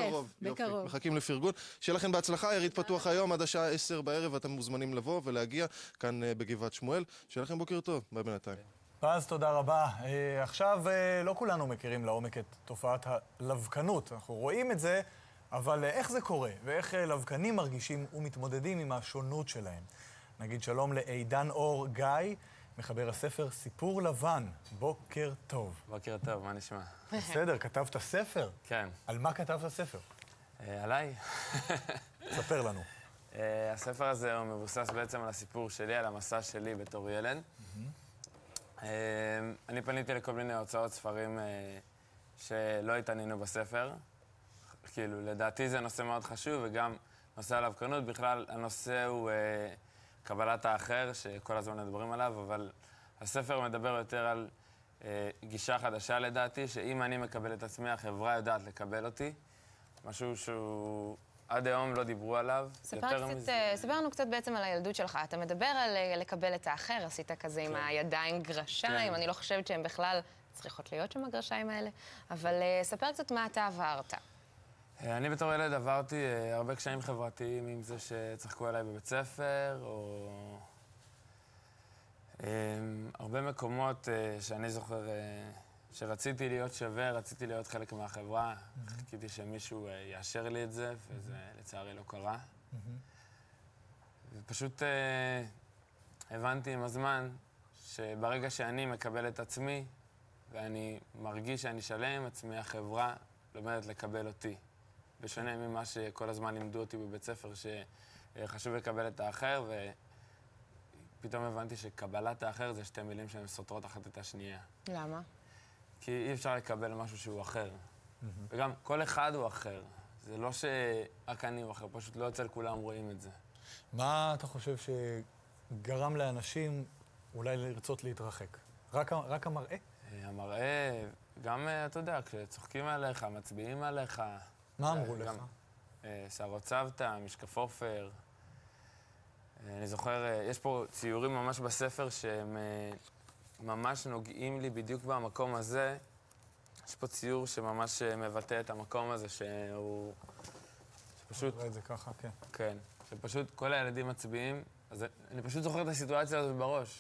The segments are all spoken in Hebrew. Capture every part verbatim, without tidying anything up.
בקרוב. בקרוב. מחכים לפרגון. שיהיה לכם בהצלחה, יריד פתוח היום עד השעה עשר בערב, אתם מוזמנים לבוא ולהגיע כאן בגבעת שמואל. שיהיה לכם בוקר טוב, ביי בינתיים. פז, תודה רבה. עכשיו, לא כולנו מכירים לעומק את תופעת הלבקנות. אנחנו רואים את זה, אבל איך זה קורה? ואיך לבקנים מרגישים ומתמודדים עם השונות שלהם? נגיד שלום לעידן אור גיא, מחבר הספר סיפור לבן. בוקר טוב. בוקר טוב, מה נשמע? בסדר, כתבת ספר? כן. על מה כתבת ספר? עליי. ספר לנו. הספר הזה הוא מבוסס בעצם על הסיפור שלי, על המסע שלי בתור ילד. אני פניתי לכל מיני הוצאות ספרים שלא התעניינו בספר. כאילו, לדעתי זה נושא מאוד חשוב, וגם נושא הלבקנות. בכלל, הנושא הוא קבלת האחר, שכל הזמן מדברים עליו, אבל הספר מדבר יותר על גישה חדשה לדעתי, שאם אני מקבל את עצמי, החברה יודעת לקבל אותי. משהו שהוא עד היום לא דיברו עליו. ספר לנו קצת בעצם על הילדות שלך. אתה מדבר על לקבל את האחר, עשית כזה עם הידיים גרשיים, אני לא חושבת שהן בכלל צריכות להיות שם הגרשיים האלה, אבל ספר קצת מה אתה עברת. אני בתור ילד עברתי הרבה קשיים חברתיים, עם זה שצחקו עליי בבית ספר, או הרבה מקומות שאני זוכר שרציתי להיות שווה, רציתי להיות חלק מהחברה, חיכיתי שמישהו יאשר לי את זה, וזה לצערי לא קרה. ופשוט הבנתי עם הזמן שברגע שאני מקבל את עצמי, ואני מרגיש שאני שלם עם עצמי, החברה לומדת לקבל אותי. בשונה ממה שכל הזמן לימדו אותי בבית ספר, שחשוב לקבל את האחר, ופתאום הבנתי שקבלת האחר זה שתי מילים שהן סותרות אחת את השנייה. למה? כי אי אפשר לקבל משהו שהוא אחר. וגם כל אחד הוא אחר. זה לא שרק אני הוא אחר, פשוט לא אצל כולם רואים את זה. מה אתה חושב שגרם לאנשים אולי לרצות להתרחק? רק, רק המראה? המראה, גם, אתה יודע, כשצוחקים עליך, מצביעים עליך. מה אמרו לך? שערות צוותא, משקף עופר. אני זוכר, יש פה ציורים ממש בספר שהם ממש נוגעים לי בדיוק במקום הזה. יש פה ציור שממש מבטא את המקום הזה, שהוא... שפשוט... אני רואה את זה ככה, כן. כן, שפשוט כל הילדים מצביעים, אז אני פשוט זוכר את הסיטואציה הזאת בראש.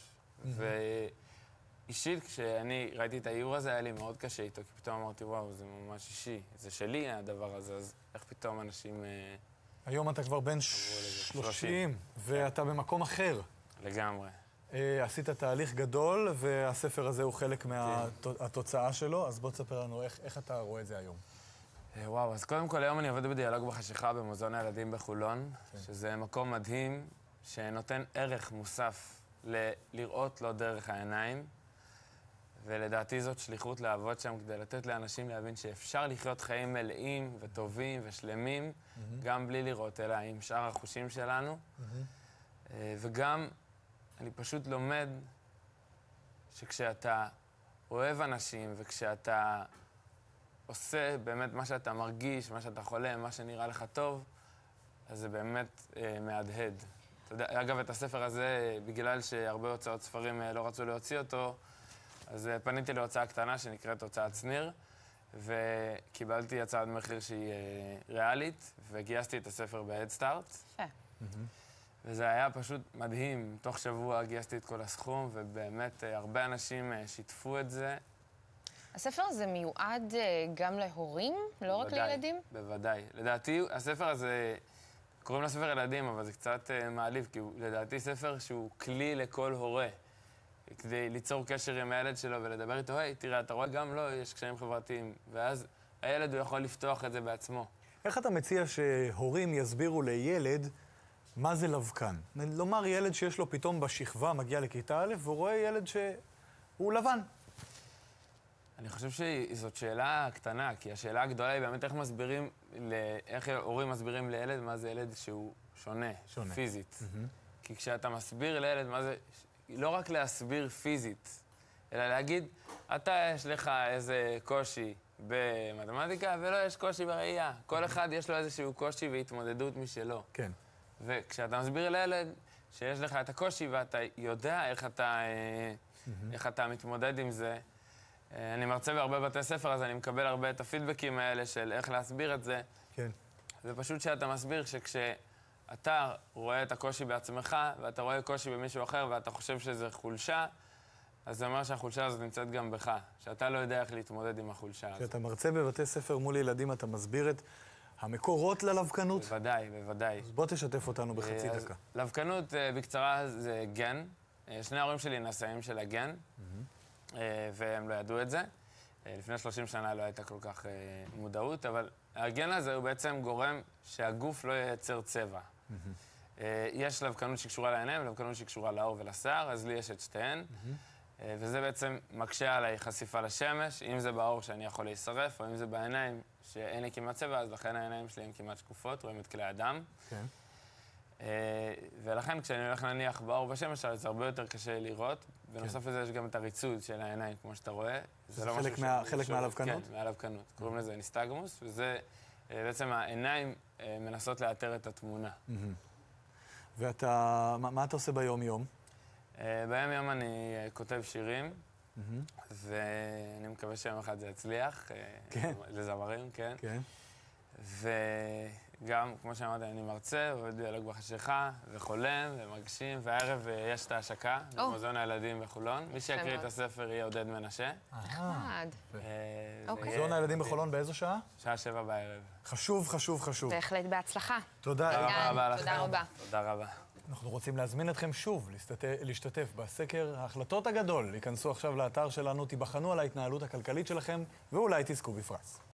ואישית, כשאני ראיתי את האיור הזה, היה לי מאוד קשה איתו, כי פתאום אמרתי, וואו, זה ממש אישי, זה שלי הדבר הזה, אז איך פתאום אנשים... היום אתה כבר בן שלושים, ואתה במקום אחר. לגמרי. עשית תהליך גדול, והספר הזה הוא חלק מהתוצאה שלו, אז בוא תספר לנו איך אתה רואה את זה היום. וואו, אז קודם כל היום אני עובד בדיאלוג בחשיכה במוזיאון הילדים בחולון, שזה מקום מדהים שנותן ערך מוסף לראות לו דרך העיניים, ולדעתי זאת שליחות לעבוד שם כדי לתת לאנשים להבין שאפשר לחיות חיים מלאים וטובים ושלמים, גם בלי לראות, אלא עם שאר החושים שלנו. וגם אני פשוט לומד שכשאתה אוהב אנשים וכשאתה עושה באמת מה שאתה מרגיש, מה שאתה חולם, מה שנראה לך טוב, אז זה באמת אה, מהדהד. אתה יודע, אגב, את הספר הזה, בגלל שהרבה הוצאות ספרים אה, לא רצו להוציא אותו, אז אה, פניתי להוצאה קטנה שנקראת הוצאת שניר, וקיבלתי הצעת מחיר שהיא אה, ריאלית, וגייסתי את הספר בהדסטארט. יפה. וזה היה פשוט מדהים. תוך שבוע גייסתי את כל הסכום, ובאמת אה, הרבה אנשים אה, שיתפו את זה. הספר הזה מיועד גם להורים, לא רק לילדים? בוודאי. לדעתי, הספר הזה, קוראים לספר ילדים, אבל זה קצת מעליב, כי לדעתי ספר שהוא כלי לכל הורה, כדי ליצור קשר עם הילד שלו ולדבר איתו, היי, תראה, אתה רואה, גם לו יש קשיים חברתיים, ואז הילד הוא יכול לפתוח את זה בעצמו. איך אתה מציע שהורים יסבירו לילד מה זה לבקן? לומר ילד שיש לו פתאום בשכבה, מגיע לכיתה א', והוא רואה ילד שהוא לבן. אני חושב שזאת שאלה קטנה, כי השאלה הגדולה היא באמת איך מסבירים, איך הורים מסבירים לילד מה זה ילד שהוא שונה, שונה. פיזית. Mm-hmm. כי כשאתה מסביר לילד מה זה, לא רק להסביר פיזית, אלא להגיד, אתה יש לך איזה קושי במתמטיקה, ולא יש קושי בראייה. כל אחד יש לו איזשהו קושי והתמודדות משלו. כן. וכשאתה מסביר לילד שיש לך את הקושי ואתה יודע איך אתה, mm-hmm. איך אתה מתמודד עם זה, אני מרצה בהרבה בתי ספר, אז אני מקבל הרבה את הפידבקים האלה של איך להסביר את זה. כן. זה פשוט שאתה מסביר שכשאתה רואה את הקושי בעצמך, ואתה רואה קושי במישהו אחר, ואתה חושב שזה חולשה, אז זה אומר שהחולשה הזאת נמצאת גם בך, שאתה לא יודע איך להתמודד עם החולשה הזאת. כשאתה מרצה בבתי ספר מול ילדים, אתה מסביר את המקורות ללבקנות? בוודאי, בוודאי. אז בוא תשתף אותנו בחצי אז דקה. לבקנות, בקצרה, זה גן. שני ההורים שלי נשאים של הגן, והם לא ידעו את זה. לפני שלושים שנה לא הייתה כל כך מודעות, אבל הגן הזה הוא בעצם גורם שהגוף לא ייצר צבע. יש לבקנות שקשורה לעיניים ולבקנות שקשורה לעור ולשיער, אז לי יש את שתיהן. וזה בעצם מקשה עליי חשיפה לשמש, אם זה בעור שאני יכול להישרף, או אם זה בעיניים שאין לי כמעט צבע, אז לכן העיניים שלי הן כמעט שקופות, רואים את כלי הדם. כן. ולכן כשאני הולך להניח בעור בשמש, זה הרבה יותר קשה לראות. בנוסף לזה יש גם את הריצוד של העיניים, כמו שאתה רואה. זה חלק מהלבקנות? כן, מהלבקנות. קוראים לזה ניסטגמוס, וזה בעצם העיניים מנסות לאתר את התמונה. ואתה, מה אתה עושה ביום-יום? ביום יום אני כותב שירים, ואני מקווה שיום אחד זה יצליח. לזמרים, כן. כן. וגם, כמו שאמרתי, אני מרצה, עובד דיאלוג בחשיכה, וחולם, ומגשים, והערב יש את ההשקה, במוזיאון הילדים בחולון. מי שיקריא את הספר יהיה עודד מנשה. נחמד. מוזיאון הילדים בחולון באיזו שעה? שעה שבע בערב. חשוב, חשוב, חשוב. בהחלט בהצלחה. תודה. תודה רבה לכם. תודה רבה. תודה רבה. אנחנו רוצים להזמין אתכם שוב להשתתף בסקר ההחלטות הגדול. ייכנסו עכשיו לאתר שלנו, תיבחנו על ההתנהלות הכלכלית שלכם, ואולי תזכו בפרס.